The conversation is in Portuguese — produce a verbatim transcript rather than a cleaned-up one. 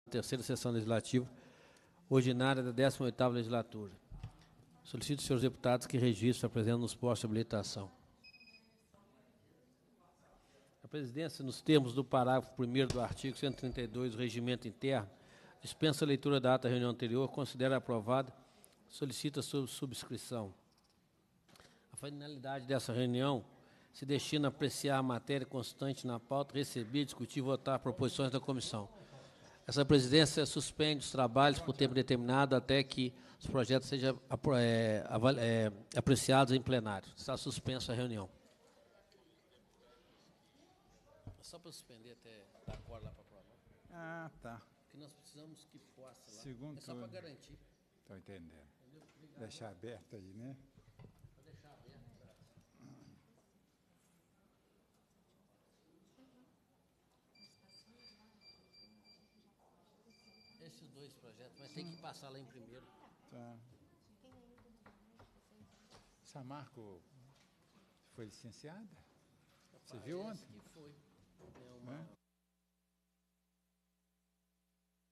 Terceira sessão legislativa ordinária da décima oitava legislatura. Solicito, senhores deputados, que registrem a presença nos postos de habilitação. A presidência, nos termos do parágrafo primeiro do artigo cento e trinta e dois do Regimento Interno, dispensa a leitura da ata da reunião anterior, considera aprovada, solicita sua subscrição. A finalidade dessa reunião se destina a apreciar a matéria constante na pauta, receber, discutir e votar proposições da comissão. Essa presidência suspende os trabalhos por tempo determinado até que os projetos sejam é, é, apreciados em plenário. Está suspensa a reunião. Só para suspender até dar cor lá para a prova. Ah, tá. Porque nós precisamos que possa lá. Segundo é só para garantir. Estou entendendo. Deixar aberto aí, né? Vou deixar aberto. Esses dois projetos, mas tem que passar lá em primeiro. Tá. Samarco foi licenciada? Você viu ontem? Que foi.